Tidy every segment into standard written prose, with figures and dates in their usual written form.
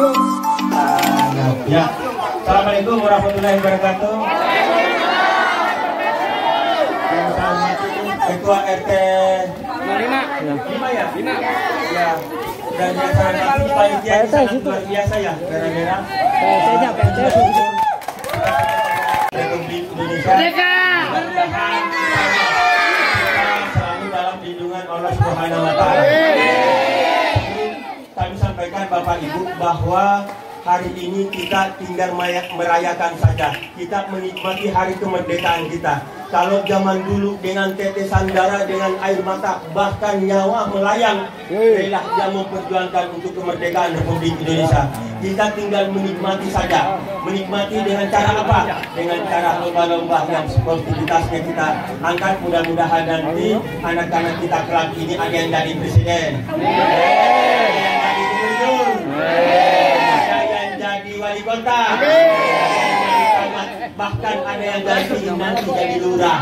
Ya, assalamualaikum warahmatullahi wabarakatuh. Yang saya hormati Ketua RT 5 ya? 5. Ya. Dan yang saya hormati panitia ini sangat luar biasa ya, gara-gara Republik Indonesia. Mudah-mudahan selalu dalam lindungan Allah Subhanahu wa Ta'ala. Kami sampaikan Bapak Ibu bahwa hari ini kita tinggal merayakan saja. Kita menikmati hari kemerdekaan kita. Kalau zaman dulu dengan tetesan darah, dengan air mata, bahkan nyawa melayang, inilah yang memperjuangkan untuk kemerdekaan Republik Indonesia. Kita tinggal menikmati saja. Menikmati dengan cara apa? Dengan cara lomba-lomba yang sportivitasnya kita angkat. Mudah-mudahan nanti anak-anak kita kelak ini ada yang jadi presiden, ada yang jadi gubernur, ada yang jadi wali kota, bahkan ada yang nanti jadi lurah.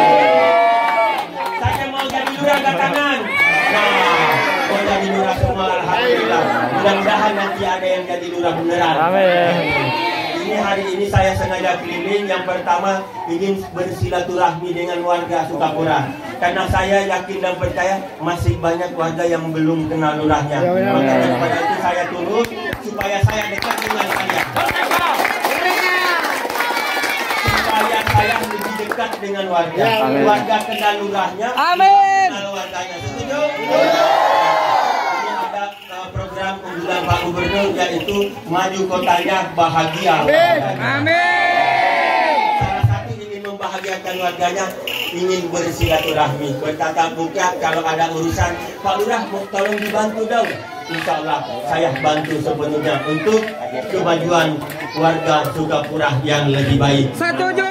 Saya mau jadi lurah, angkat tangan. Nah, mau jadi lurah semua, alhamdulillah. Mudah-mudahan nanti ada yang jadi lurah beneran. Amin. Ini hari ini saya sengaja keliling. Yang pertama ingin bersilaturahmi dengan warga Sukapura, karena saya yakin dan percaya masih banyak warga yang belum kenal lurahnya. Makanya pada itu saya turun supaya saya dekat dengan saya. Supaya saya lebih dekat dengan warga. Warga kenal lurahnya, kenal warganya. Setuju? Ini ada program unggulan Pak Gubernur, yaitu Maju Kotanya Bahagia. Salah satu ingin membahagiakan warganya, ingin bersilaturahmi, bertatap muka. Kalau ada urusan, Pak Lurah mau tolong dibantu dong. Insya Allah saya bantu sepenuhnya untuk kemajuan warga Sukapura yang lebih baik. Setuju.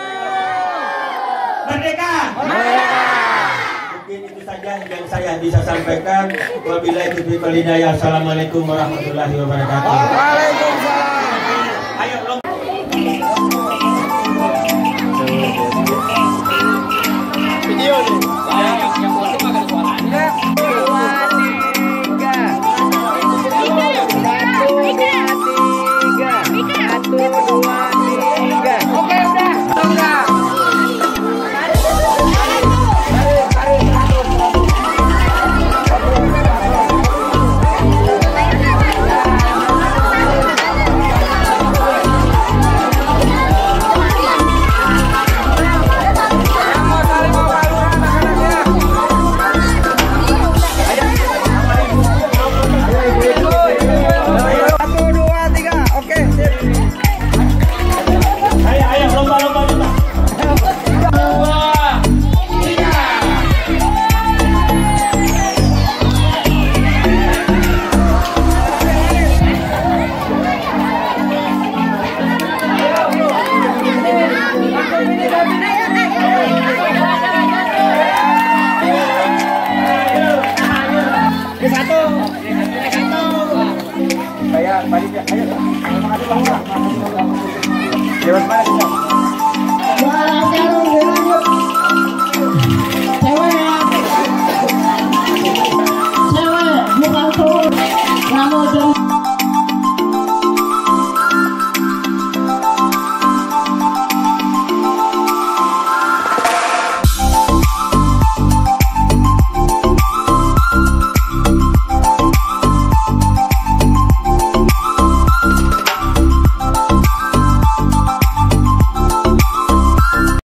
Merdeka. Mungkin itu saja yang saya bisa sampaikan. Wabillahi taufiq wal hidayah. Assalamualaikum warahmatullahi wabarakatuh. Waalaikumsalam. Ayo dong. Video nih. Yang posting akan suaranya. 1, 2, 3. 1, 2, 3. Oke, udah. Enggak. Lewat mana kita?